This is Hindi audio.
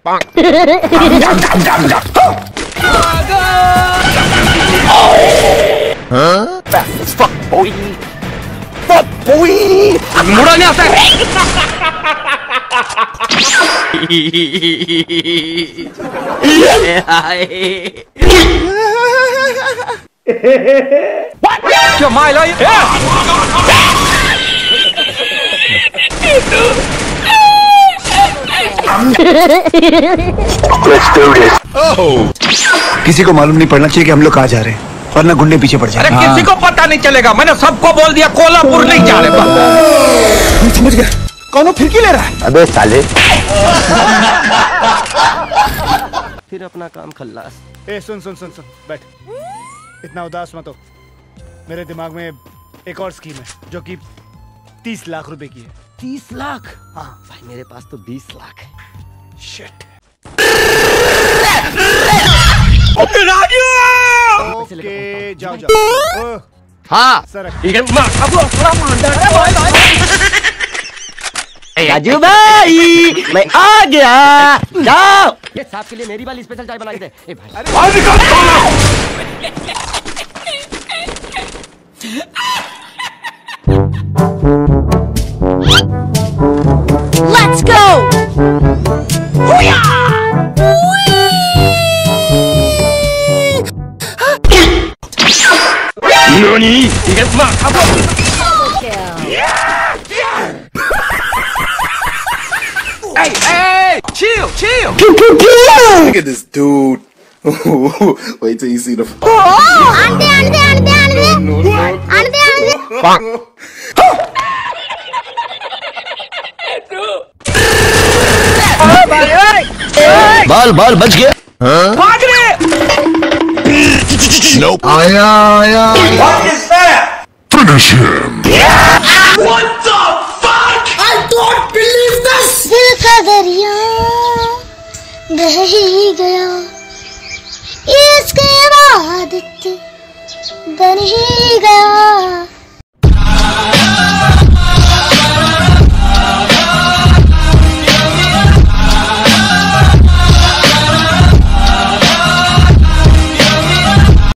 मुड़ा नहीं आता क्या माइला ये? किसी को मालूम नहीं पड़ना चाहिए कि हम लोग कहाँ जा रहे हैं, वरना गुंडे पीछे पड़ जाए। अरे किसी को पता नहीं चलेगा, मैंने सबको बोल दिया कोल्हापुर नहीं जा रहे। मैं समझ गया, कौन फिरकी ले रहा है? अबे साले। फिर अपना काम खल्लास। ए सुन सुन सुन सुन, बैठ, इतना उदास मत हो। मेरे दिमाग में एक और स्कीम है जो कि 30 लाख रुपए की है। 30 लाख? हाँ भाई मेरे पास तो 20 लाख है। शिट। ओके जाओ जाओ। हाँ सरक। राजू भाई मैं आ गया। जाओ ये साहब के लिए मेरी वाली स्पेशल चाय बनाई दे। ए भाई Let's go! NANI? Hey, hey, chill, chill. Look at this dude. Wait till you see the. बाल बाल बच गया। भाग रे! Nope. आया आया। What is that? Finish him. What the fuck? I don't believe this. दिल का दरिया बह ही गया, इसके बाद बन ही गया।